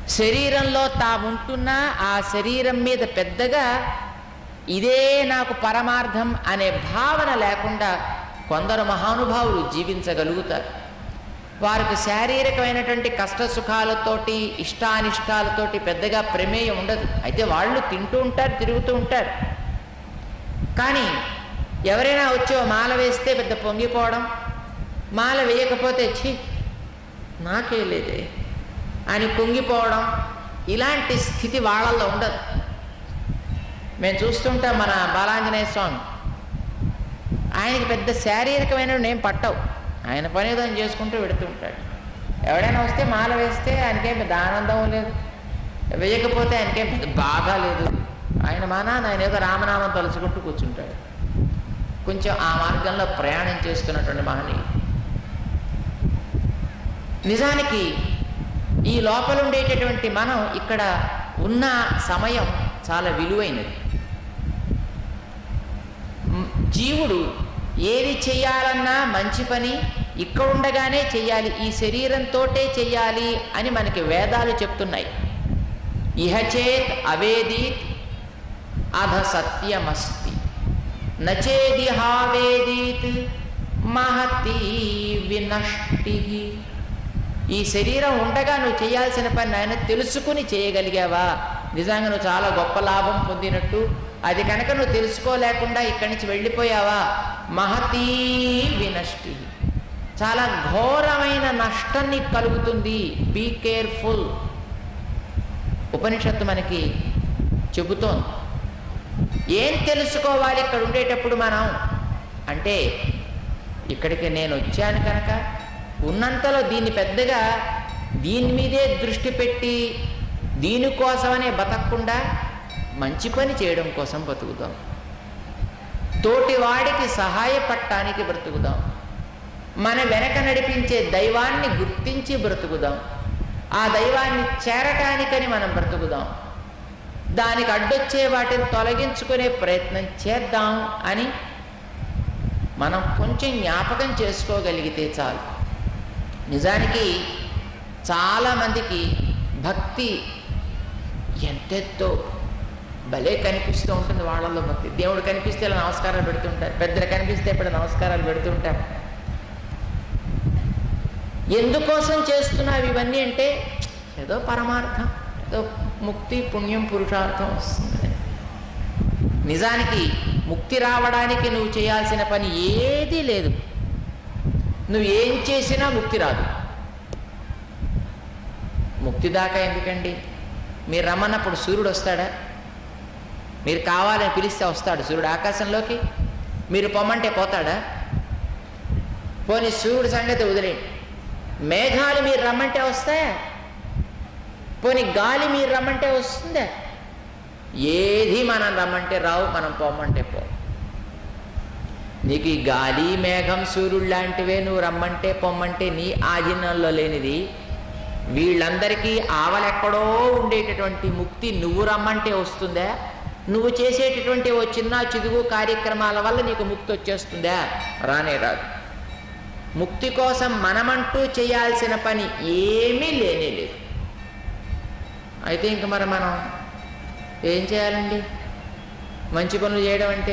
శరీరంలో తాముంటున్న ఆ శరీరం మీద పెద్దగా ఇదే నాకు పరమార్థం అనే భావన లేకుండా కొందరు మహానుభావులు జీవించగలుగుతారు. వారికి శారీరకమైనటువంటి కష్ట సుఖాలతోటి ఇష్టానిష్టాలతోటి పెద్దగా ప్రమేయం ఉండదు. అయితే వాళ్ళు తింటూ ఉంటారు, తిరుగుతూ ఉంటారు. కానీ ఎవరైనా వచ్చి మాల వేస్తే పెద్ద పొంగిపోవడం, మాల వేయకపోతే ఛీ నాకే లేదే అని పొంగిపోవడం, ఇలాంటి స్థితి వాళ్ళల్లో ఉండదు. మేము చూస్తుంటాం మన బాలాంజనేయ స్వామి, ఆయనకి పెద్ద శారీరకమైనవి ఏం పట్టవు, ఆయన పని ఏదో చేసుకుంటూ పెడుతూ ఉంటాడు. ఎవడైనా వస్తే మాల వేస్తే ఆయనకేం పెద్ద ఆనందం లేదు, వేయకపోతే ఆయనకేం పెద్ద బాధ లేదు. ఆయన ఆయన ఏదో రామనామం తలుచుకుంటూ కూర్చుంటాడు. కొంచెం ఆ మార్గంలో ప్రయాణం చేస్తున్నటువంటి మహనీయుడు. నిజానికి ఈ లోపల ఉండేటటువంటి మనం ఇక్కడ ఉన్న సమయం చాలా విలువైనది. జీవుడు ఏది చెయ్యాలన్నా మంచి పని ఇక్కడ ఉండగానే చెయ్యాలి, ఈ శరీరంతోటే చెయ్యాలి అని మనకి వేదాలు చెప్తున్నాయి. ఇహచేత్ అవేదీత్ అధ సత్యమస్తి, నచేదిహావేదీత్ మహతి వినష్టి. ఈ శరీరం ఉండగా నువ్వు చేయాల్సిన పని ఆయన తెలుసుకుని చేయగలిగావా, నిజంగా నువ్వు చాలా గొప్ప లాభం పొందినట్టు. అది కనుక నువ్వు తెలుసుకోలేకుండా ఇక్కడి నుంచి వెళ్ళిపోయావా, మహతీ వినష్టి, చాలా ఘోరమైన నష్టం నీకు కలుగుతుంది. Be careful. ఉపనిషత్తు మనకి చెబుతోంది. ఏం తెలుసుకోవాలి ఇక్కడ ఉండేటప్పుడు మనం అంటే, ఇక్కడికి నేను వచ్చాను కనుక ఉన్నంతలో దీన్ని పెద్దగా దీని మీదే దృష్టి పెట్టి దీనికోసమనే బతకకుండా మంచి పని చేయడం కోసం బ్రతుకుదాం, తోటివాడికి సహాయపడటానికి బ్రతుకుదాం, మన వెనక నడిపించే దైవాన్ని గుర్తించి బ్రతుకుదాం, ఆ దైవాన్ని చేరటానికని మనం బ్రతుకుదాం, దానికి అడ్డొచ్చే వాటిని తొలగించుకునే ప్రయత్నం చేద్దాం అని మనం కొంచెం జ్ఞాపకం చేసుకోగలిగితే చాలు. నిజానికి చాలామందికి భక్తి ఎంతెంతో భలే కనిపిస్తూ ఉంటుంది. వాళ్ళల్లో భక్తి, దేవుడు కనిపిస్తే ఇలా నమస్కారాలు పెడుతుంటారు, పెద్దలు కనిపిస్తే ఇప్పుడు నమస్కారాలు పెడుతుంటారు. ఎందుకోసం చేస్తున్నావు ఇవన్నీ అంటే, ఏదో పరమార్థం, ఏదో ముక్తి పుణ్యం పురుషార్థం వస్తుంది. నిజానికి ముక్తి రావడానికి నువ్వు చేయాల్సిన పని ఏదీ లేదు. నువ్వు ఏం చేసినా ముక్తి రాదు. ముక్తి దాకా ఎందుకండి? మీరు రమ్మన్నప్పుడు సూర్యుడు వస్తాడా? మీరు కావాలని పిలిస్తే వస్తాడు సూర్యుడు ఆకాశంలోకి? మీరు పొమ్మంటే పోతాడా? పోనీ సూర్యుడి సంగతి వదిలేండి, మేఘాలు మీరు రమ్మంటే వస్తాయా? పోనీ గాలి మీరు రమ్మంటే వస్తుందా? ఏది మనం రమ్మంటే రావు, మనం పొమ్మంటే పో. నీకు ఈ గాలి మేఘం సూర్యుడు లాంటివే నువ్వు రమ్మంటే పొమ్మంటే నీ ఆధీనంలో లేనిది. వీళ్ళందరికీ ఆవలెక్కడో ఉండేటటువంటి ముక్తి నువ్వు రమ్మంటే వస్తుందా? నువ్వు చేసేటటువంటి ఓ చిన్న చిదుగు కార్యక్రమాల వల్ల నీకు ముక్తి వచ్చేస్తుందా? రానే రాదు. ముక్తి కోసం మనమంటూ చేయాల్సిన పని ఏమీ లేనే లేదు. అయితే ఇంక మనం ఏం చేయాలండి? మంచి పనులు చేయడం అంటే,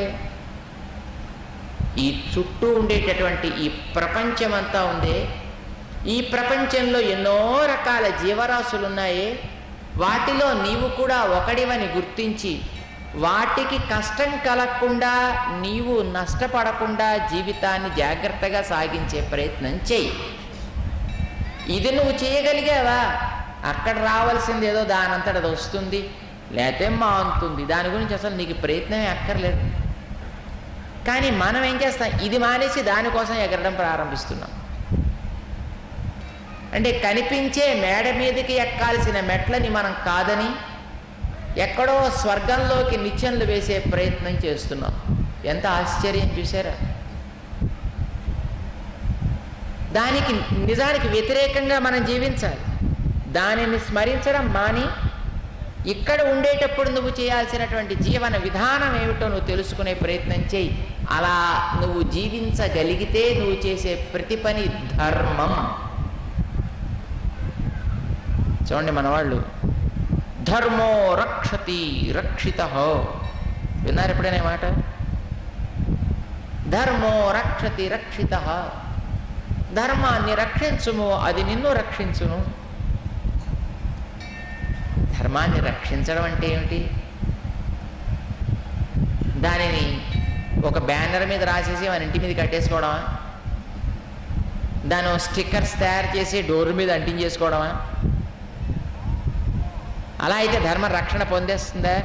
ఈ చుట్టూ ఉండేటటువంటి ఈ ప్రపంచమంతా ఉందే, ఈ ప్రపంచంలో ఎన్నో రకాల జీవరాశులు ఉన్నాయే, వాటిలో నీవు కూడా ఒకడివని గుర్తించి వాటికి కష్టం కలగకుండా నీవు నష్టపడకుండా జీవితాన్ని జాగ్రత్తగా సాగించే ప్రయత్నం చేయి. ఇది నువ్వు చేయగలిగావా, అక్కడ రావాల్సింది ఏదో దానంతట అది వస్తుంది, లేకపోతే మానుతుంది. దాని గురించి అసలు నీకు ప్రయత్నమే అక్కర్లేదు. కానీ మనం ఏం చేస్తాం? ఇది మానేసి దానికోసం ఎగరడం ప్రారంభిస్తున్నాం. అంటే కనిపించే మేడ మీదకి ఎక్కాల్సిన మెట్లని మనం కాదని ఎక్కడో స్వర్గంలోకి నిచ్చెనలు వేసే ప్రయత్నం చేస్తున్నాం. ఎంత ఆశ్చర్యం చూసారా? దానికి నిజానికి వ్యతిరేకంగా మనం జీవించాలి. దానిని స్మరించడం మాని ఇక్కడ ఉండేటప్పుడు నువ్వు చేయాల్సినటువంటి జీవన విధానం ఏమిటో నువ్వు తెలుసుకునే ప్రయత్నం చేయి. అలా నువ్వు జీవించగలిగితే నువ్వు చేసే ప్రతి పని ధర్మం. చూడండి, మన వాళ్ళు ధర్మో రక్షతి రక్షితః. విన్నారు ఎప్పుడైనా మాట? ధర్మో రక్షతి రక్షితః. ధర్మాన్ని రక్షించుము, అది నిన్ను రక్షించును. ధర్మాన్ని రక్షించడం అంటే ఏమిటి? దానిని ఒక బ్యానర్ మీద రాసేసి మన ఇంటి మీద కట్టేసుకోవడమా? దాని స్టిక్కర్స్ తయారు చేసి డోర్ మీద అంటించేసుకోవడమా? అలా అయితే ధర్మం రక్షణ పొందేస్తుందా?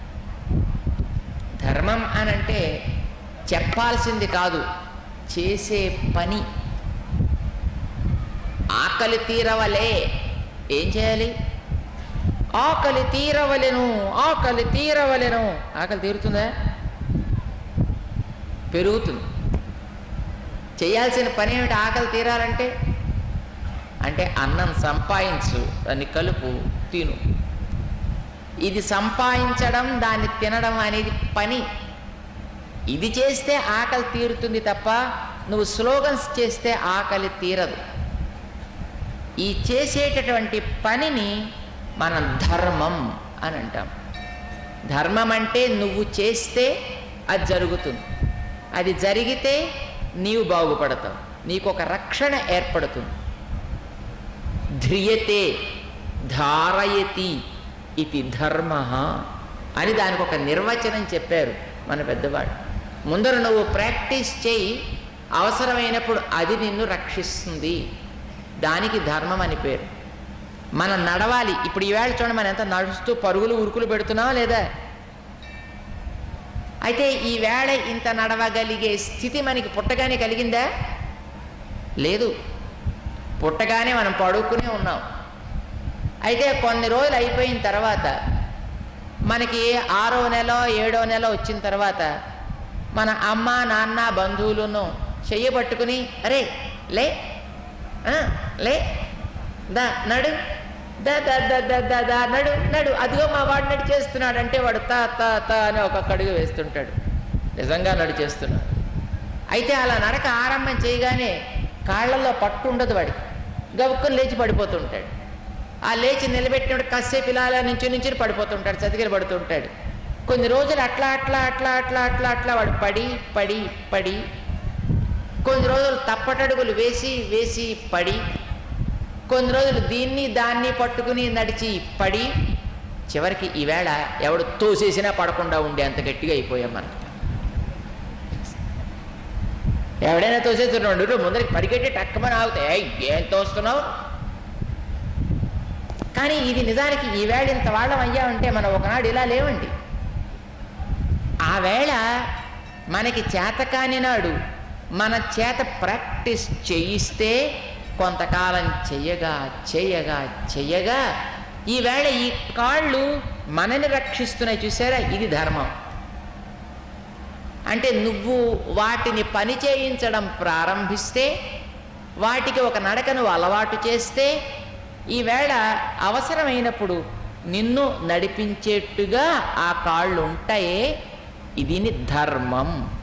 ధర్మం అనంటే చెప్పాల్సింది కాదు, చేసే పని. ఆకలి తీరవలే, ఏం చేయాలి? ఆకలి తీరవలెను, ఆకలి తీరవలెను. ఆకలి తీరుతుందా? పెరుగుతుంది. చేయాల్సిన పని ఏమిటి? ఆకలి తీరాలంటే అంటే అన్నం సంపాదించు, దాన్ని కలుపు, తిను. ఇది సంపాదించడం, దాన్ని తినడం అనేది పని. ఇది చేస్తే ఆకలి తీరుతుంది తప్ప నువ్వు స్లోగన్స్ చేస్తే ఆకలి తీరదు. ఈ చేసేటటువంటి పనిని మనం ధర్మం అని అంటాం. ధర్మం అంటే నువ్వు చేస్తే అది జరుగుతుంది, అది జరిగితే నీవు బాగుపడతావు, నీకు ఒక రక్షణ ఏర్పడుతుంది. ధ్రియతే ధారయతి ఇది ధర్మ అని దానికి ఒక నిర్వచనం చెప్పారు మన పెద్దవాడు. ముందర నువ్వు ప్రాక్టీస్ చేయి, అవసరమైనప్పుడు అది నిన్ను రక్షిస్తుంది. దానికి ధర్మం అని పేరు. మనం నడవాలి. ఇప్పుడు ఈవేళ చూడండి, మనం ఎంత నడుస్తూ పరుగులు ఉరుకులు పెడుతున్నావా లేదా? అయితే ఈవేళ ఇంత నడవగలిగే స్థితి మనకి పుట్టగానే కలిగిందా? లేదు. పుట్టగానే మనం పడుకునే ఉన్నాం. అయితే కొన్ని రోజులు అయిపోయిన తర్వాత, మనకి 6వ నెల 7వ నెల వచ్చిన తర్వాత మన అమ్మ నాన్న బంధువులను చెయ్యబట్టుకుని, అరే లే లే, దా నడు, దా దా దా దా దా దా నడు నడు, అదిగో మా వాడు నడి చేస్తున్నాడు అంటే వాడు తా తా తా అని ఒక్కొక్క అడుగు వేస్తుంటాడు. నిజంగా నడి చేస్తున్నాడు. అయితే అలా నడక ఆరంభం చేయగానే కాళ్ళల్లో పట్టు ఉండదు వాడికి, గబుక్కుని లేచి పడిపోతుంటాడు. ఆ లేచి నిలబెట్టినప్పుడు కాసేపు ఇలా నుంచి పడిపోతుంటాడు, చతికిలు పడుతుంటాడు. కొన్ని రోజులు అట్లా అట్లా అట్లా అట్లా అట్లా అట్లా వాడు పడి పడి పడి, కొన్ని రోజులు తప్పటడుగులు వేసి వేసి పడి, కొన్ని రోజులు దీన్ని దాన్ని పట్టుకుని నడిచి పడి, చివరికి ఈవేళ ఎవడు తోసేసినా పడకుండా ఉండే అంత గట్టిగా అయిపోయాం మనం. ఎవడైనా తోసేస్తున్నాడు ముందరికి పరిగెట్టి టక్కమని ఆగుతాయి, ఏం తోస్తున్నావు? కానీ ఇది నిజానికి ఈవేళ ఇంత వాళ్ళం అయ్యామంటే మనం ఒకనాడు ఇలా లేవండి. ఆ వేళ మనకి చేతకాని నాడు మన చేత ప్రాక్టీస్ చేయిస్తే కొంతకాలం చెయ్యగా చెయ్యగా చెయ్యగా ఈవేళ ఈ కాళ్ళు మనని రక్షిస్తున్నాయి. చూసారా? ఇది ధర్మం. అంటే నువ్వు వాటిని పని చేయించడం ప్రారంభిస్తే, వాటికి ఒక నడకను అలవాటు చేస్తే, ఈవేళ అవసరమైనప్పుడు నిన్ను నడిపించేట్టుగా ఆ కాళ్ళు ఉంటాయే, ఇది ధర్మం.